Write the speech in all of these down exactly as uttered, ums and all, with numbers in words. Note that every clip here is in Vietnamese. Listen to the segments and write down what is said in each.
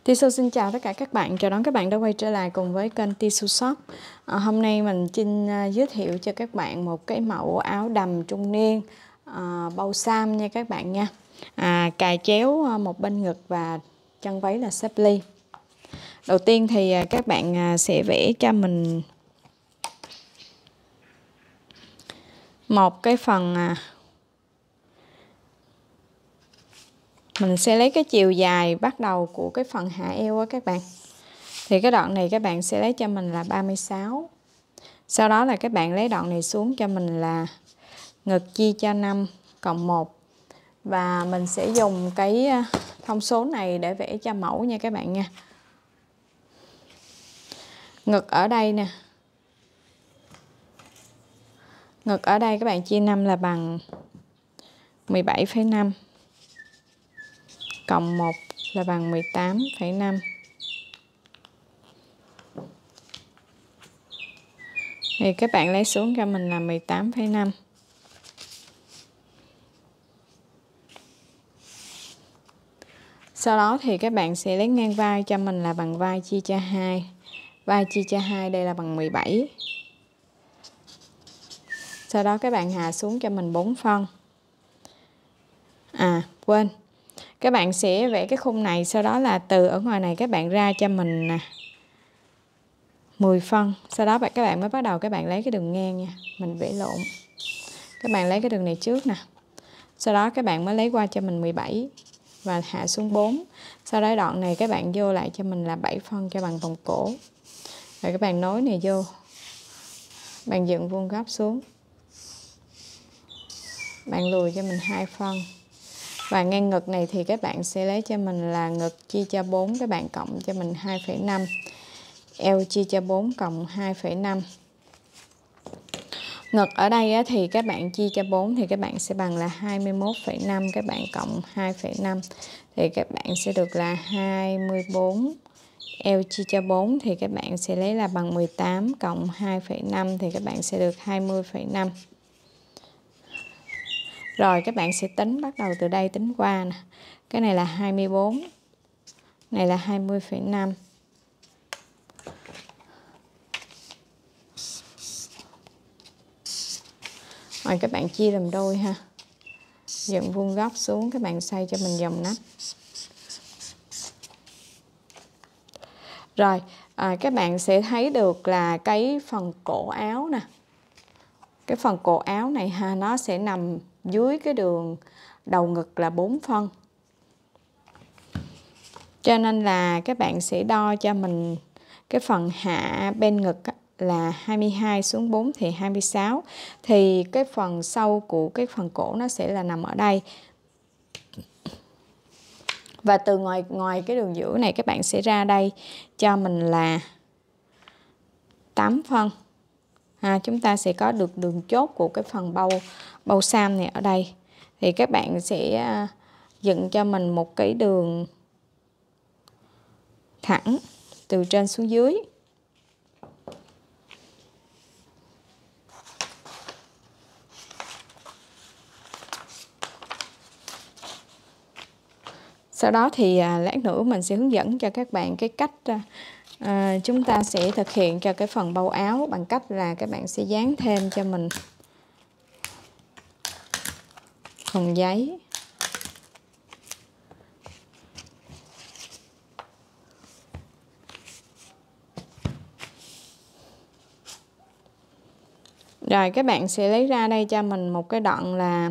Tissue xin chào tất cả các bạn, chào đón các bạn đã quay trở lại cùng với kênh Tissue Shop. à, Hôm nay mình xin uh, giới thiệu cho các bạn một cái mẫu áo đầm trung niên uh, bâu sam nha các bạn nha. à, Cài chéo uh, một bên ngực và chân váy là xếp ly. Đầu tiên thì uh, các bạn uh, sẽ vẽ cho mình một cái phần uh, mình sẽ lấy cái chiều dài bắt đầu của cái phần hạ eo á các bạn. Thì cái đoạn này các bạn sẽ lấy cho mình là ba mươi sáu. Sau đó là các bạn lấy đoạn này xuống cho mình là ngực chia cho năm cộng một. Và mình sẽ dùng cái thông số này để vẽ cho mẫu nha các bạn nha. Ngực ở đây nè. Ngực ở đây các bạn chia năm là bằng mười bảy phẩy năm. Cộng một là bằng mười tám phẩy năm. Thì các bạn lấy xuống cho mình là mười tám phẩy năm. Sau đó thì các bạn sẽ lấy ngang vai cho mình là bằng vai chia cho hai. Vai chia cho hai đây là bằng mười bảy. Sau đó các bạn hạ xuống cho mình bốn phân. À quên. Các bạn sẽ vẽ cái khung này, sau đó là từ ở ngoài này các bạn ra cho mình nè mười phân. Sau đó các bạn mới bắt đầu các bạn lấy cái đường ngang nha. Mình vẽ lộn. Các bạn lấy cái đường này trước nè. Sau đó các bạn mới lấy qua cho mình mười bảy và hạ xuống bốn. Sau đó đoạn này các bạn vô lại cho mình là bảy phân cho bằng vòng cổ. Rồi các bạn nối này vô. Bạn dựng vuông góc xuống. Bạn lùi cho mình hai phân. Và ngang ngực này thì các bạn sẽ lấy cho mình là ngực chia cho bốn, các bạn cộng cho mình hai phẩy năm. Eo chia cho bốn cộng hai phẩy năm. Ngực ở đây á, thì các bạn chia cho bốn thì các bạn sẽ bằng là hai mươi mốt phẩy năm, các bạn cộng hai phẩy năm thì các bạn sẽ được là hai mươi bốn. Eo chia cho bốn thì các bạn sẽ lấy là bằng mười tám cộng hai phẩy năm thì các bạn sẽ được hai mươi phẩy năm. Rồi các bạn sẽ tính bắt đầu từ đây tính qua nè. Cái này là hai mươi bốn. Này là hai mươi phẩy năm. Rồi các bạn chia làm đôi ha. Dựng vuông góc xuống, các bạn xoay cho mình vòng nách. Rồi, à, các bạn sẽ thấy được là cái phần cổ áo nè. Cái phần cổ áo này ha, nó sẽ nằm dưới cái đường đầu ngực là bốn phân. Cho nên là các bạn sẽ đo cho mình cái phần hạ bên ngực là hai mươi hai xuống bốn thì hai mươi sáu. Thì cái phần sau của cái phần cổ nó sẽ là nằm ở đây. Và từ ngoài ngoài cái đường giữa này các bạn sẽ ra đây cho mình là tám phân. À, chúng ta sẽ có được đường chốt của cái phần bâu bâu sam này ở đây. Thì các bạn sẽ dựng cho mình một cái đường thẳng từ trên xuống dưới. Sau đó thì à, lát nữa mình sẽ hướng dẫn cho các bạn cái cách à, chúng ta sẽ thực hiện cho cái phần bâu áo bằng cách là các bạn sẽ dán thêm cho mình phần giấy. Rồi các bạn sẽ lấy ra đây cho mình một cái đoạn là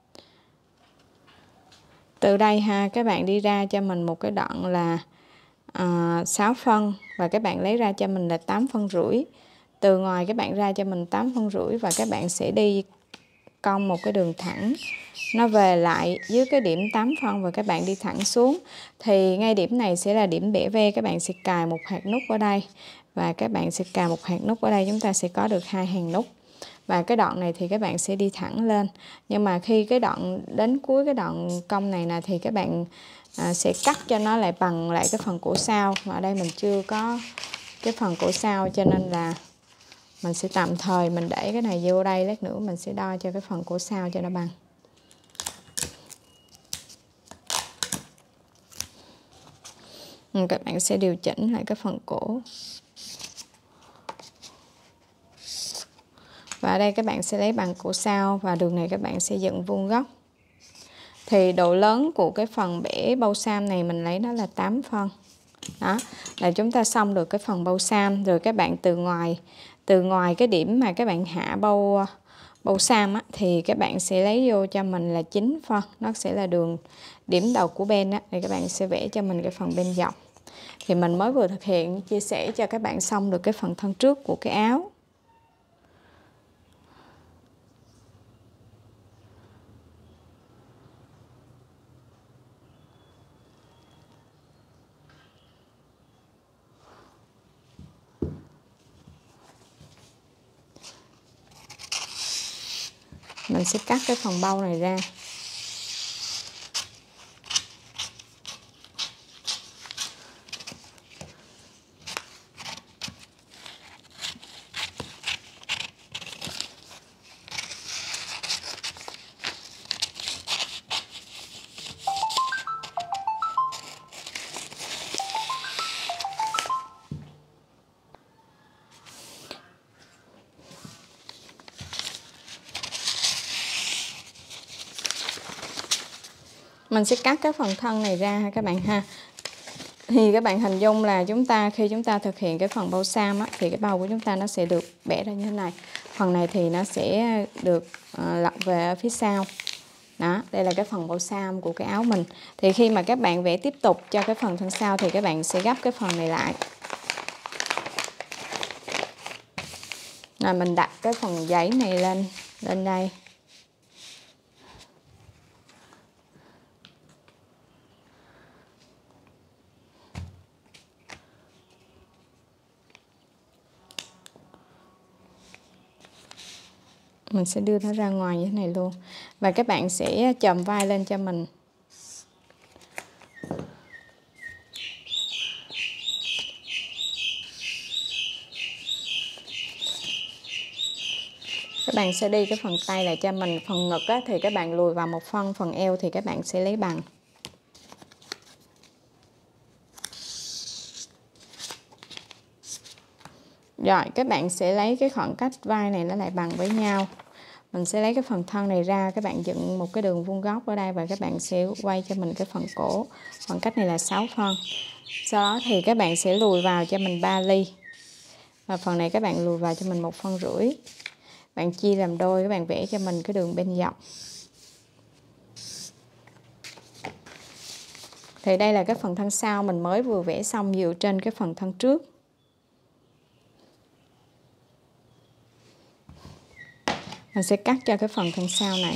từ đây ha, các bạn đi ra cho mình một cái đoạn là à, sáu phân và các bạn lấy ra cho mình là tám phân rưỡi. Từ ngoài các bạn ra cho mình tám phân rưỡi và các bạn sẽ đi cong một cái đường thẳng. Nó về lại dưới cái điểm tám phân và các bạn đi thẳng xuống. Thì ngay điểm này sẽ là điểm bẻ ve, các bạn sẽ cài một hạt nút ở đây. Và các bạn sẽ cài một hạt nút ở đây, chúng ta sẽ có được hai hàng nút. Và cái đoạn này thì các bạn sẽ đi thẳng lên. Nhưng mà khi cái đoạn đến cuối cái đoạn cong này nè thì các bạn à, sẽ cắt cho nó lại bằng lại cái phần cổ sau. Mà ở đây mình chưa có cái phần cổ sau cho nên là mình sẽ tạm thời mình để cái này vô đây, lát nữa mình sẽ đo cho cái phần cổ sau cho nó bằng. Các bạn sẽ điều chỉnh lại cái phần cổ. Và ở đây các bạn sẽ lấy bằng cổ sau và đường này các bạn sẽ dựng vuông góc. Thì độ lớn của cái phần bể bâu sam này mình lấy nó là tám phân. Đó, là chúng ta xong được cái phần bâu sam. Rồi các bạn từ ngoài từ ngoài cái điểm mà các bạn hạ bâu bâu sam á, thì các bạn sẽ lấy vô cho mình là chín phân. Nó sẽ là đường điểm đầu của bên á. Thì các bạn sẽ vẽ cho mình cái phần bên dọc. Thì mình mới vừa thực hiện chia sẻ cho các bạn xong được cái phần thân trước của cái áo. Mình sẽ cắt cái phần bâu này ra. Mình sẽ cắt cái phần thân này ra ha các bạn ha. Thì các bạn hình dung là chúng ta khi chúng ta thực hiện cái phần bâu sam á, thì cái bâu của chúng ta nó sẽ được bẻ ra như thế này. Phần này thì nó sẽ được uh, lật về ở phía sau. Đó, đây là cái phần bâu sam của cái áo mình. Thì khi mà các bạn vẽ tiếp tục cho cái phần thân sau thì các bạn sẽ gấp cái phần này lại. Rồi mình đặt cái phần giấy này lên lên đây. Mình sẽ đưa nó ra ngoài như thế này luôn. Và các bạn sẽ chồm vai lên cho mình. Các bạn sẽ đi cái phần tay lại cho mình. Phần ngực á, thì các bạn lùi vào một phân. Phần eo thì các bạn sẽ lấy bằng. Rồi các bạn sẽ lấy cái khoảng cách vai này nó lại bằng với nhau. Mình sẽ lấy cái phần thân này ra. Các bạn dựng một cái đường vuông góc ở đây. Và các bạn sẽ quay cho mình cái phần cổ. Khoảng cách này là sáu phân. Sau đó thì các bạn sẽ lùi vào cho mình ba ly. Và phần này các bạn lùi vào cho mình một phân rưỡi. Bạn chia làm đôi. Các bạn vẽ cho mình cái đường bên dọc. Thì đây là cái phần thân sau mình mới vừa vẽ xong dựa trên cái phần thân trước. Mình sẽ cắt cho cái phần thân sau này.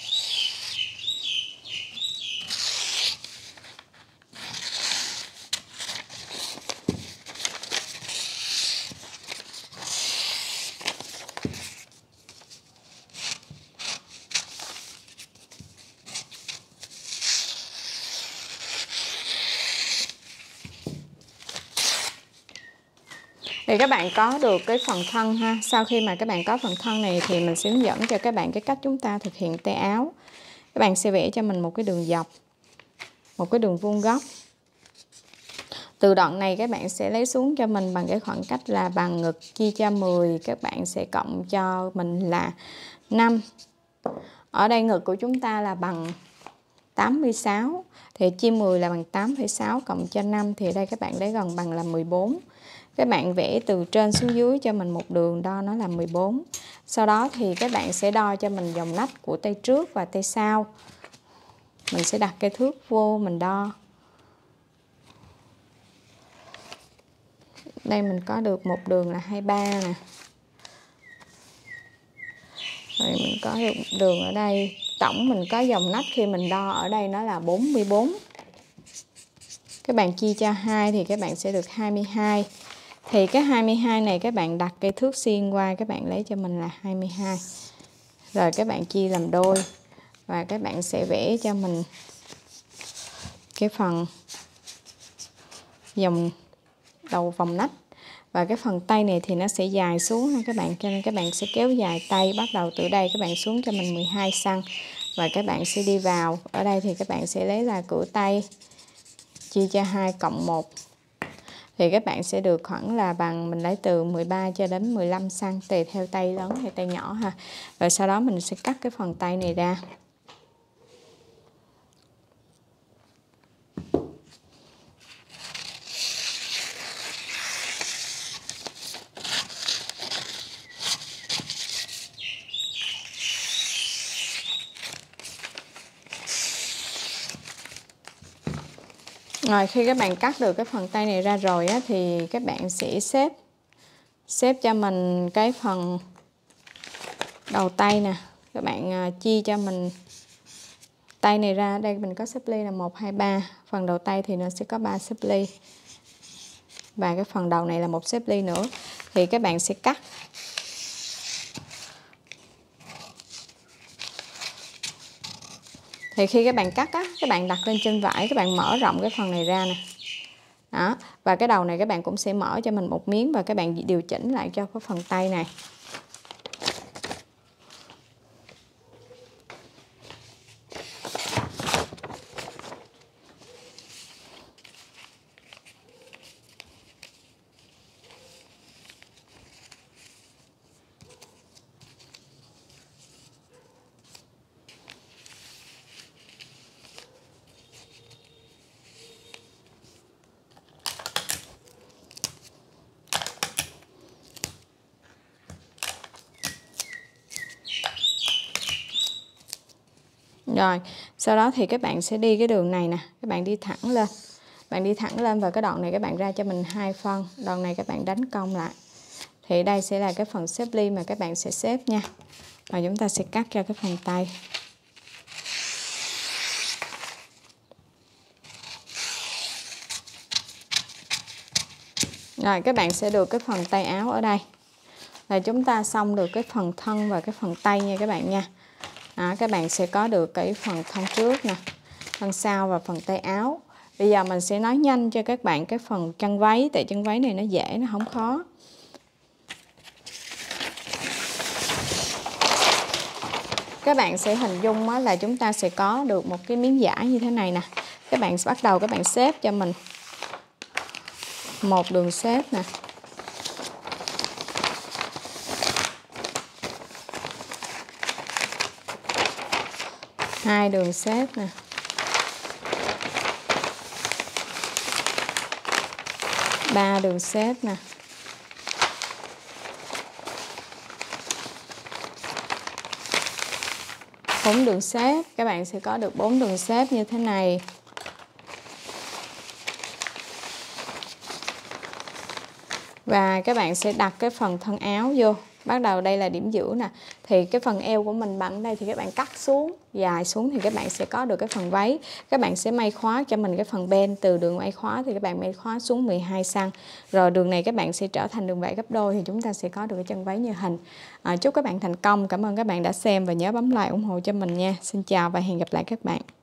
Thì các bạn có được cái phần thân ha. Sau khi mà các bạn có phần thân này thì mình sẽ hướng dẫn cho các bạn cái cách chúng ta thực hiện tay áo. Các bạn sẽ vẽ cho mình một cái đường dọc, một cái đường vuông góc. Từ đoạn này các bạn sẽ lấy xuống cho mình bằng cái khoảng cách là bằng ngực chia cho mười. Các bạn sẽ cộng cho mình là năm. Ở đây ngực của chúng ta là bằng tám mươi sáu. Thì chia mười là bằng tám phẩy sáu cộng cho năm. Thì ở đây các bạn lấy gần bằng là mười bốn. Các bạn vẽ từ trên xuống dưới cho mình một đường đo nó là mười bốn. Sau đó thì các bạn sẽ đo cho mình vòng nách của tay trước và tay sau. Mình sẽ đặt cây thước vô mình đo. Đây mình có được một đường là hai mươi ba nè. Rồi mình có được đường ở đây. Tổng mình có vòng nách khi mình đo ở đây nó là bốn mươi bốn. Các bạn chia cho hai thì các bạn sẽ được hai mươi hai. Thì cái hai mươi hai này các bạn đặt cây thước xiên qua, các bạn lấy cho mình là hai mươi hai. Rồi các bạn chia làm đôi. Và các bạn sẽ vẽ cho mình cái phần vòng đầu vòng nách. Và cái phần tay này thì nó sẽ dài xuống ha các bạn. Cho nên các bạn sẽ kéo dài tay. Bắt đầu từ đây các bạn xuống cho mình mười hai xăng-ti-mét. Và các bạn sẽ đi vào. Ở đây thì các bạn sẽ lấy là cửa tay. Chia cho hai cộng một thì các bạn sẽ được khoảng là bằng, mình lấy từ mười ba cho đến mười lăm xăng ti tùy theo tay lớn hay tay nhỏ ha. Rồi sau đó mình sẽ cắt cái phần tay này ra. Rồi khi các bạn cắt được cái phần tay này ra rồi á, thì các bạn sẽ xếp xếp cho mình cái phần đầu tay nè. Các bạn chia cho mình tay này ra, đây mình có xếp ly là một, hai, ba. Phần đầu tay thì nó sẽ có ba xếp ly. Và cái phần đầu này là một xếp ly nữa. Thì các bạn sẽ cắt. Thì khi các bạn cắt á, các bạn đặt lên trên vải, các bạn mở rộng cái phần này ra nè. Đó, và cái đầu này các bạn cũng sẽ mở cho mình một miếng và các bạn điều chỉnh lại cho cái phần tay này. Rồi, sau đó thì các bạn sẽ đi cái đường này nè, các bạn đi thẳng lên. Bạn đi thẳng lên và cái đoạn này các bạn ra cho mình hai phân, đoạn này các bạn đánh cong lại. Thì đây sẽ là cái phần xếp ly mà các bạn sẽ xếp nha. Và chúng ta sẽ cắt ra cái phần tay. Rồi các bạn sẽ được cái phần tay áo ở đây. Là chúng ta xong được cái phần thân và cái phần tay nha các bạn nha. Đó, các bạn sẽ có được cái phần thân trước nè, thân sau và phần tay áo. Bây giờ mình sẽ nói nhanh cho các bạn cái phần chân váy, tại chân váy này nó dễ, nó không khó. Các bạn sẽ hình dung là chúng ta sẽ có được một cái miếng vải như thế này nè. Các bạn bắt đầu các bạn xếp cho mình một đường xếp nè. Hai đường xếp nè. Ba đường xếp nè. Bốn đường xếp, các bạn sẽ có được bốn đường xếp như thế này. Và các bạn sẽ đặt cái phần thân áo vô. Bắt đầu đây là điểm giữa nè. Thì cái phần eo của mình bằng đây thì các bạn cắt xuống, dài xuống thì các bạn sẽ có được cái phần váy. Các bạn sẽ may khóa cho mình cái phần bên, từ đường may khóa thì các bạn may khóa xuống mười hai xăng. Rồi đường này các bạn sẽ trở thành đường vải gấp đôi thì chúng ta sẽ có được cái chân váy như hình. À, chúc các bạn thành công. Cảm ơn các bạn đã xem và nhớ bấm like ủng hộ cho mình nha. Xin chào và hẹn gặp lại các bạn.